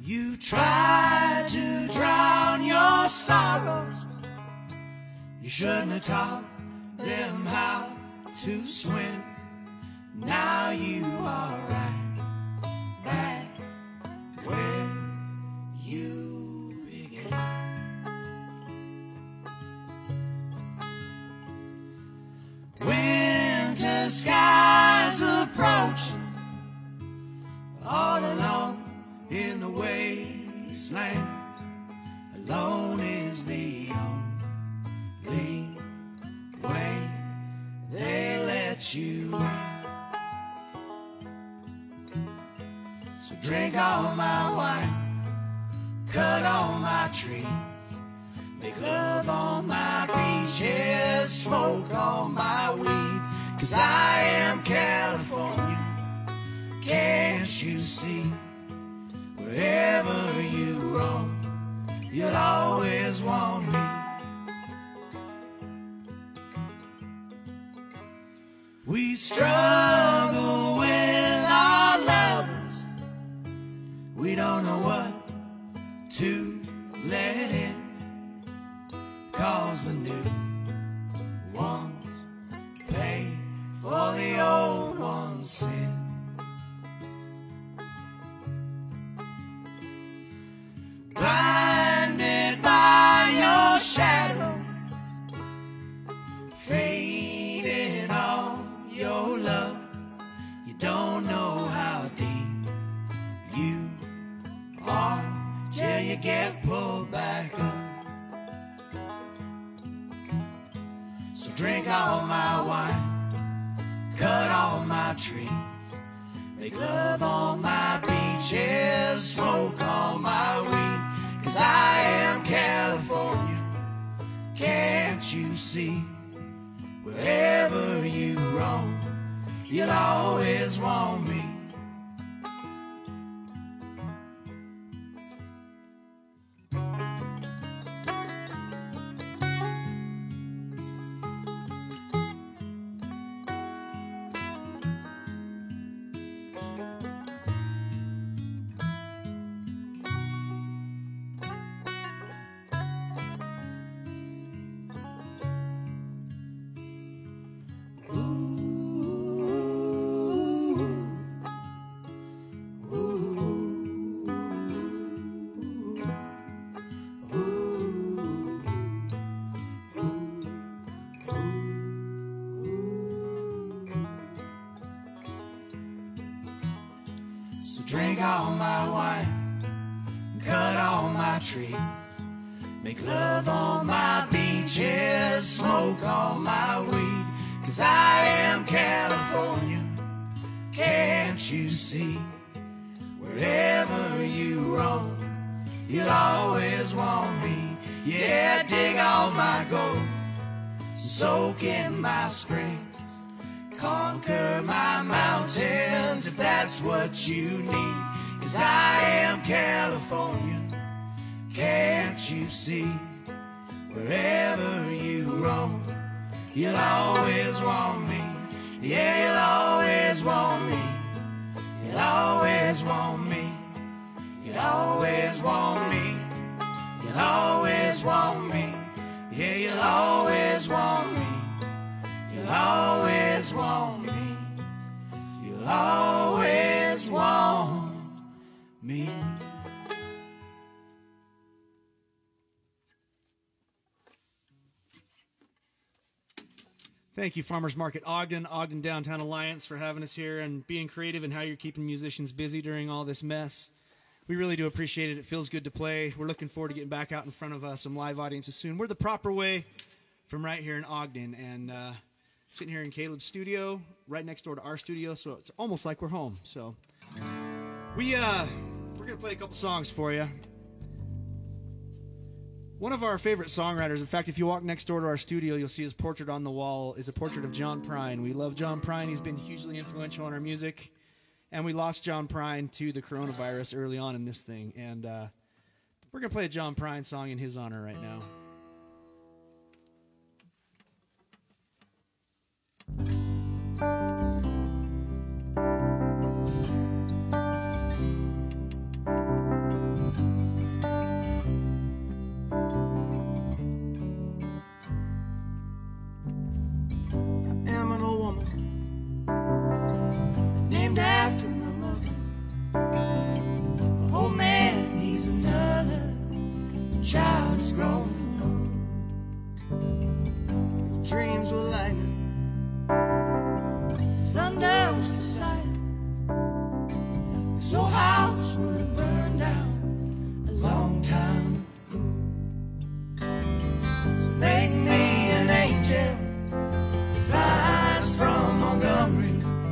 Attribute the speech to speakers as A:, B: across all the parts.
A: You tried to drown your sorrows. You shouldn't have taught them how to swim. Now you are right back where you began. Winter skies approaching, all alone in the wasteland. Alone is the only way they let you in. So drink all my wine, cut all my trees, make love on my beaches, smoke all my weed. 'Cause I am California, can't you see? Wherever you roam, you'll always want me. We struggle with our lovers, we don't know what to let in, 'cause the new ones pay for the old ones' sin. Blinded by your shadow, fading all your love. You don't know how deep you are till you get pulled back up. So drink all my wine, cut all my trees, make love on my beaches, smoke all my weed. 'Cause I am California, can't you see? Wherever you roam, you'll always want me. Drink all my wine, cut all my trees, make love on my beaches, smoke all my weed. 'Cause I am California, can't you see? Wherever you roam, you'll always want me. Yeah, dig all my gold, soak in my springs, conquer my mountains if that's what you need. 'Cause I am California, can't you see? Wherever you roam, you'll always want me. Yeah, you'll always want me. You'll always want me. You'll always want me. You'll always want me. Yeah, you'll always want me. You'll always want me. You'll always want me.
B: Thank you, Farmers Market Ogden, Ogden Downtown Alliance, for having us here and being creative in how you're keeping musicians busy during all this mess. We really do appreciate it. It feels good to play. We're looking forward to getting back out in front of some live audiences soon. We're the proper way from right here in Ogden, and sitting here in Caleb's studio, right next door to our studio, so it's almost like we're home. So we're going to play a couple songs for you. One of our favorite songwriters, in fact, if you walk next door to our studio, you'll see his portrait on the wall, is a portrait of John Prine. We love John Prine. He's been hugely influential in our music, and we lost John Prine to the coronavirus early on in this thing. And we're going to play a John Prine song in his honor right now.
A: grown. Your dreams were lightning, thunder was the sight. This old house would have burned down a long time ago. So make me an angel that flies from Montgomery.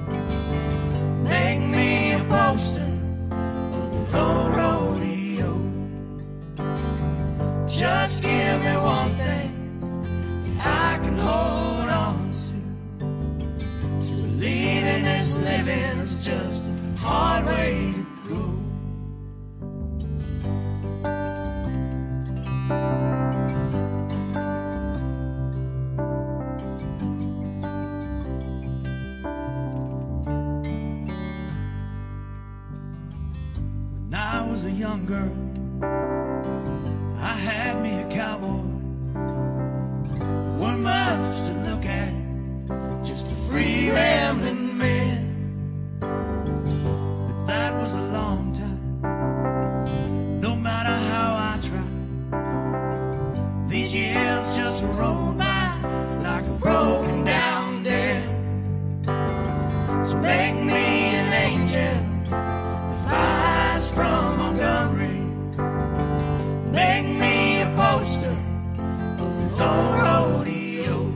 A: Make me a poster of the old rodeo. Just give me one thing that I can hold on to. To believe in this living is just a hard way to go. When I was a young girl, I had me a cowboy. Weren't much to look at, just a free rambling man. But that was a long time, no matter how I tried. These years just roll by like a broken down dam. So make me an angel that flies from Montgomery. Make me a poster of the old rodeo.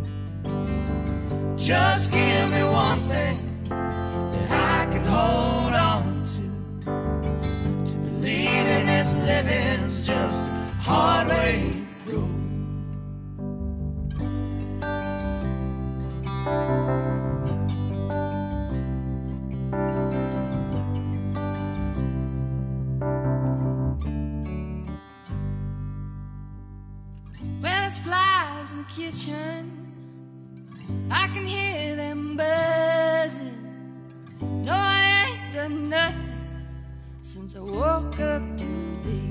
A: Just give me one thing that I can hold on to. To believe in this living's just a hard way to go. Well, it's flies in the kitchen, I can hear them buzzing. No, I ain't done nothing since I woke up today.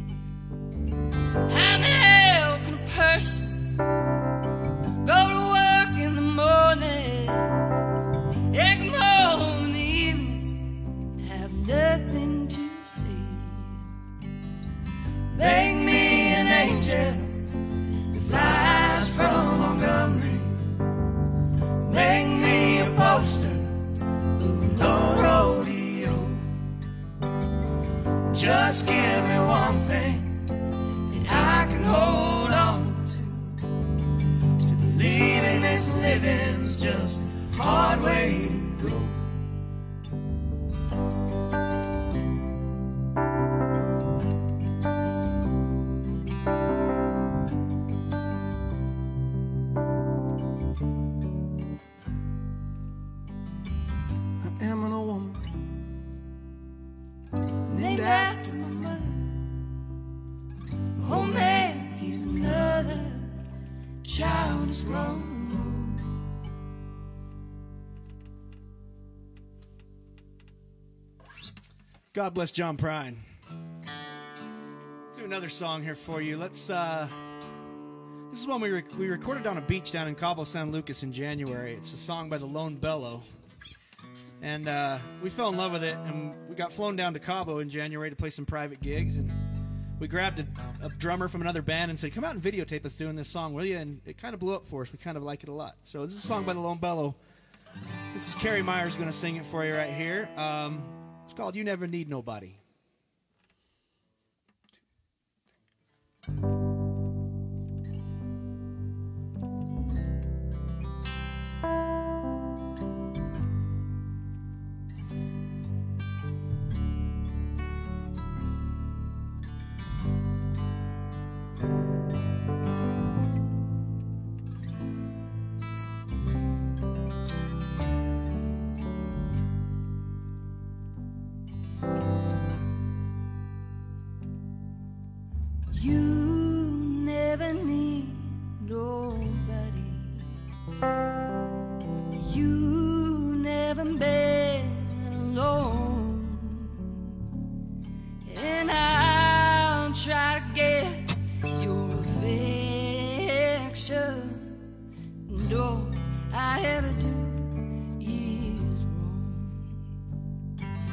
A: How in the hell can a person go to work in the morning and come home in the evening, have nothing to say? Make me an angel that flies from Montgomery. Make me a poster of no rodeo. Just give me one thing that I can hold on to. To believe in this living's just a hard way to go. I am an old woman named after my mother. Oh man, he's another child is grown.
B: God bless John Prine. Do another song here for you. Let's. This is one we recorded on a beach down in Cabo San Lucas in January. It's a song by the lone Bellow, and we fell in love with it. And we got flown down to Cabo in January to play some private gigs, and we grabbed a drummer from another band and said, "Come out and videotape us doing this song, will you?" And it kind of blew up for us. We kind of like it a lot. So this is a song by the lone Bellow. This is Carrie Myers going to sing it for you right here. It's called "You Never Need Nobody."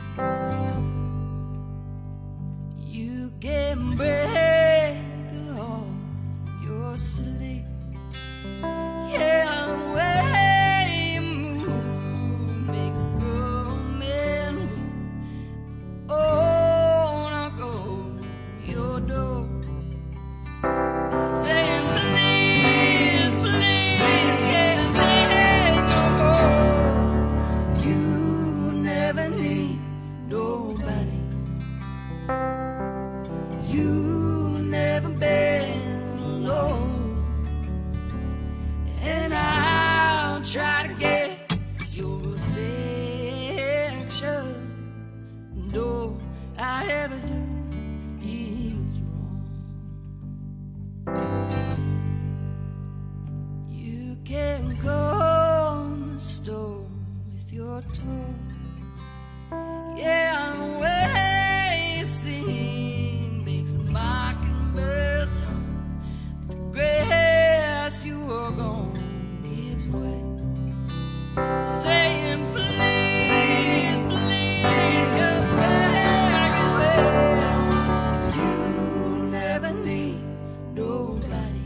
A: You can break a heart. sleep. Yeah, the way you move makes a grown man weep. Oh, knock on your door, saying please, please, can't take no more. You never need nobody. You never been alone. And I'll try to get your affection. And all I ever do is wrong. You can go on the store with your toe. Yeah, the way you sing makes the mockingbirds hum. The grass you walk on gives way, saying please, please come back this way. You never need nobody.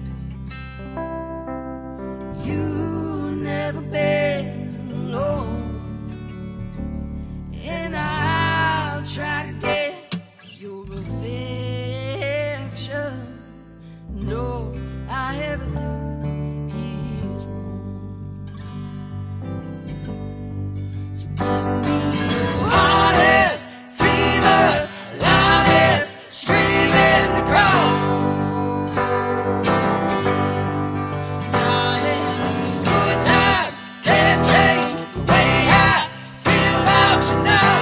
A: You never been alone. And I'll try to get your affection. No, I ever do is wrong. So give me your hardest fever, loudest scream in the crowd. Darling, these good times can't change the way I feel about you now.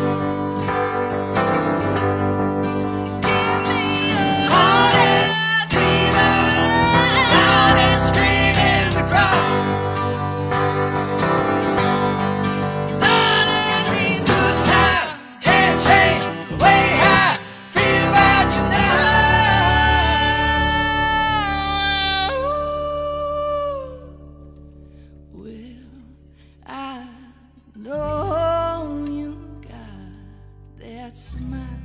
A: Give me your hardest fever, loudest scream in the crowd. Darling, these good times can't change the way I feel about you now. Well, I know you got that smile.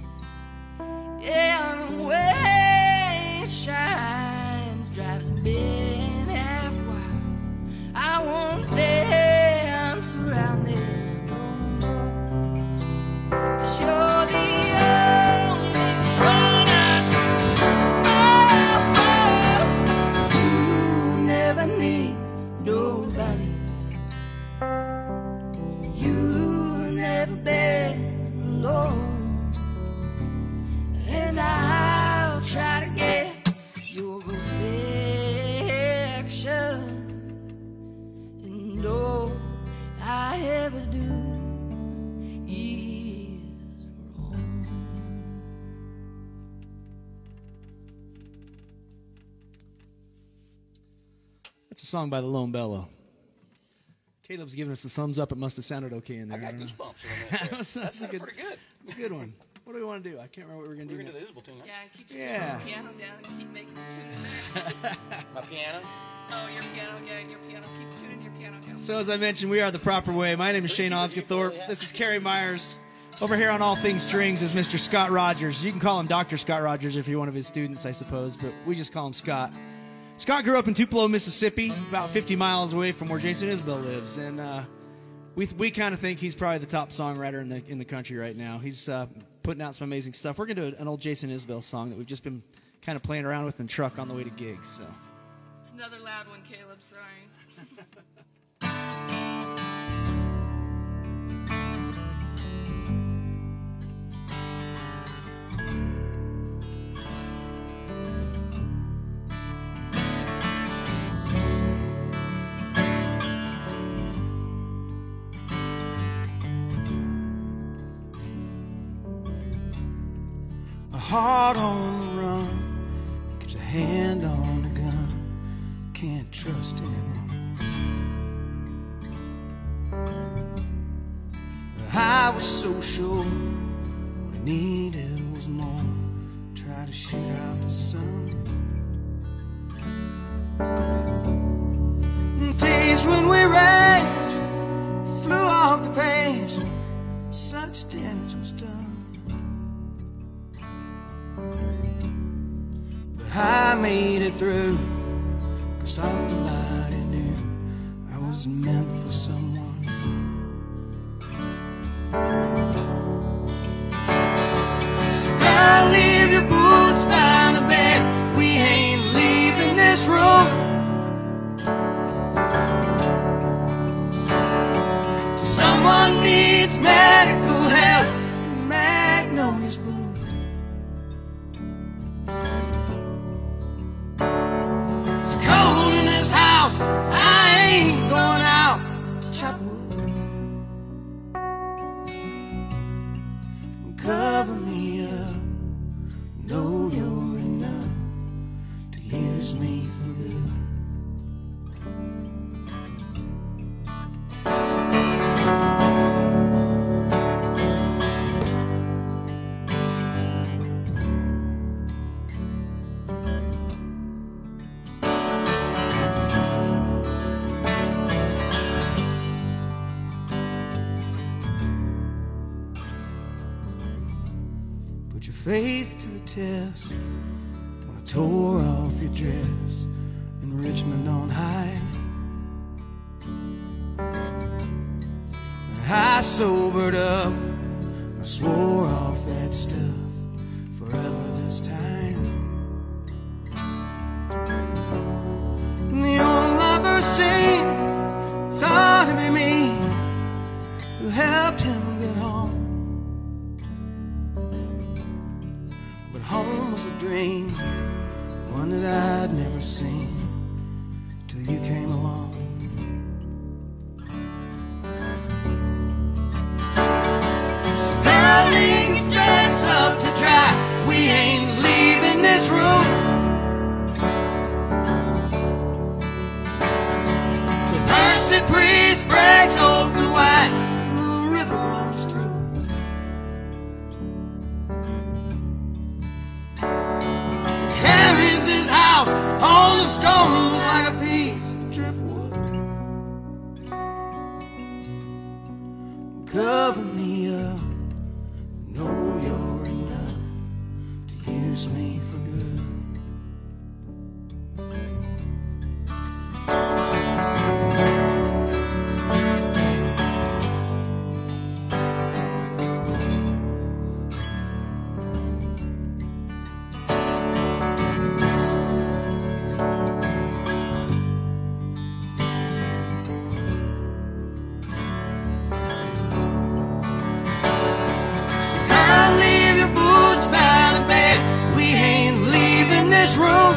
A: Yeah, the way it shines drives men half wild. I won't dance around this no more. 'Cause you're the only one I smile for. You never need nobody. You never been alone. And I'll try to get your affection. And all I ever do is wrong.
B: That's a song by the Lone Bellow. Caleb's giving us a thumbs up. It must have sounded okay in there.
C: I got
B: don't know.
C: goosebumps on that.
B: That sounded
C: pretty good.
B: a good one. What do we want to do? I can't remember what we're going to
C: We're
B: do
C: into the
B: next.
C: Isbell tune, huh?
D: Yeah, keep
B: Yeah.
D: this piano down and keep making tuning.
C: My piano.
D: Oh, your piano, yeah, your piano. Keep tuning your piano down.
B: So as I mentioned, we are the proper way. My name is Shane Osgothorpe. This is Carrie Myers. Over here on All Things Strings is Mr. Scott Rogers. You can call him Dr. Scott Rogers if you're one of his students, I suppose, but we just call him Scott. Scott grew up in Tupelo, Mississippi, about 50 miles away from where Jason Isbell lives, and we kind of think he's probably the top songwriter in the country right now. He's putting out some amazing stuff. We're going to do an old Jason Isbell song that we've just been kind of playing around with in the truck on the way to gigs. So.
D: It's another loud one, Caleb. Sorry.
A: A heart on the run keeps a hand on the gun. Can't trust anyone. I was so sure what I needed was more. Try to shoot out the sun. Days when we raged, flew off the page, such damage was done. But I made it through, 'cause somebody knew I was meant for someone. So girl, leave your boots by the bed. We ain't leaving this room. Someone needs medical help. Magnolia's bloom. It's cold in this house. I ain't going out to chop wood. Cover me up. Know you're enough to use me for good. Put your faith to the test when I tore off your dress in Richmond on High. When I sobered up, I swore off that stuff forever this time. And the old lover seen thought it'd be me who helped him get home. But home was a dream, one that I'd never seen till you came along. So darling, get dressed up to dry. We ain't leaving this room. The Percy priest breaks open wide, the river runs through. Carries this house on the stones like a piece of driftwood. Cover me up, know you're enough to use me for good. Girl, leave your boots by the bed. We ain't leaving this room.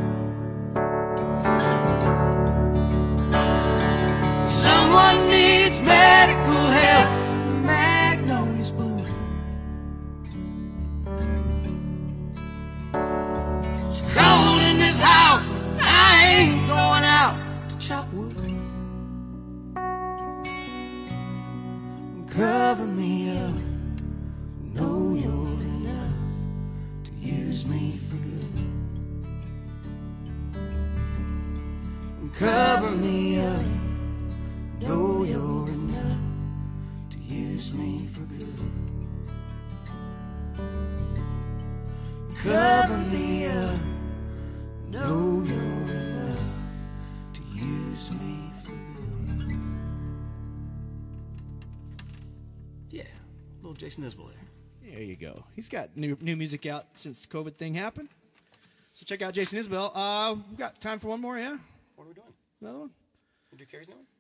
A: Someone needs medical help. Magnolia's bloom. It's cold in this house. I ain't going out to chop wood. Cover me up. Know you're enough to use me for good. Cover me up. Know you're enough to use me for good. Cover me up. Know you're enough to use me for good. Yeah, little Jason Isbell there.
B: There you go. He's got new music out since the COVID thing happened. So check out Jason Isbell. We've got time for one more, yeah?
A: What are we doing?
B: Another one?
A: We do Carrie's new one?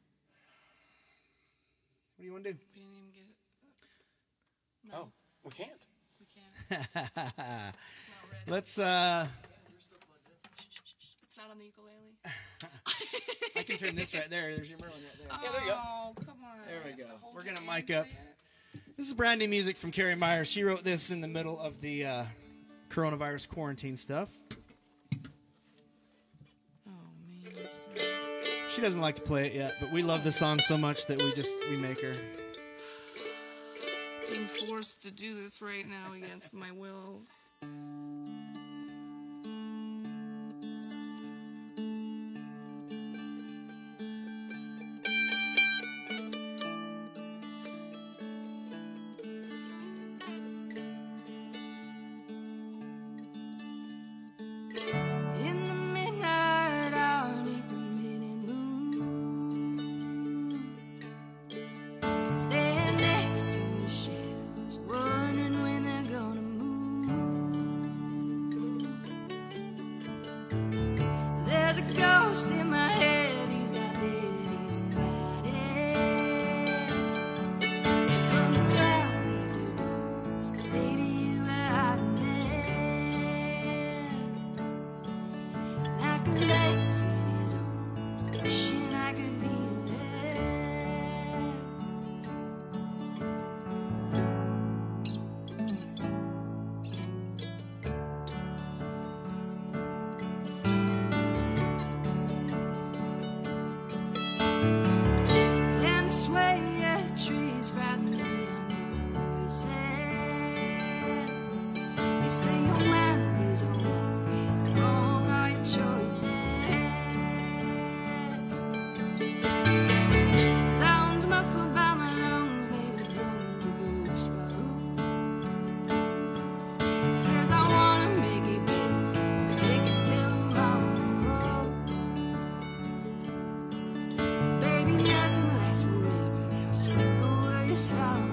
B: What do you want to do?
D: We didn't even get it. No,
A: Oh, we can't.
D: we can't. It's not ready.
B: Let's,
D: It's not on the ukulele.
B: I can turn this right there. There's your Merlin right there.
A: Yeah, there you go.
D: Oh, come on.
B: There we
D: I have
B: go.
D: to hold
B: We're
D: it
B: going to
D: in
B: mic
D: for
B: up.
D: you.
B: This is brand new music from Carrie Myers. She wrote this in the middle of the coronavirus quarantine stuff.
D: Oh, man.
B: She doesn't like to play it yet, but we love this song so much that we make her.
D: Being forced to do this right now against my will.
A: like a lace in his arms, wishing I could feel and sway trees frighten me, I never said. They say your mind is wrong are your choices. Sounds muffled by my lungs, maybe blows a ghost flows. Says I wanna make it big, make it till tomorrow. Baby, nothing lasts forever, slip away your sorrow.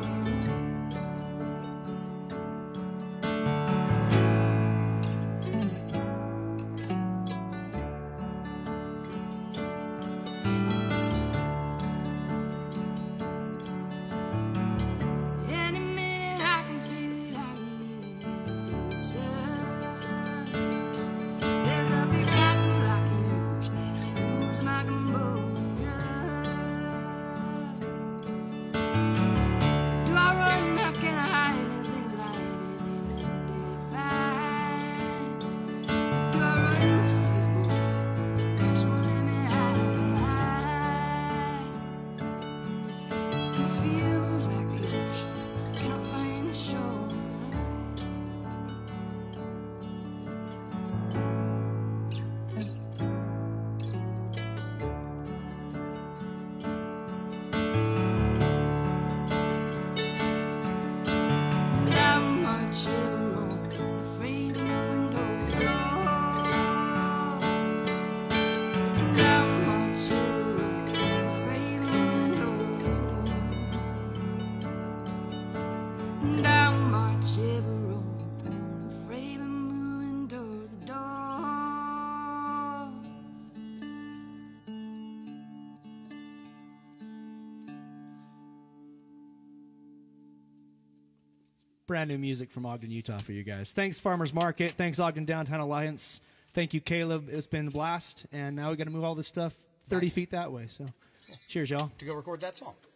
A: Any minute I can feel it, I can feel it closer. There's a big castle I can lose my composure. Do I run? How can I hide? Is it light? Is it undefined? Do I run the seas, boy? Next one let me hide behind. And the fear moves like the ocean, cannot find the shore. And I'm much ever on, afraid of the windows alone. And I'm much ever on, afraid of the windows alone. And I'm much ever on, afraid of the windows alone.
B: Brand new music from Ogden, Utah for you guys. Thanks, Farmers Market. Thanks, Ogden Downtown Alliance. Thank you, Caleb. It's been a blast. And now we got to move all this stuff 30 feet that way. So cheers, y'all.
C: To go record that song.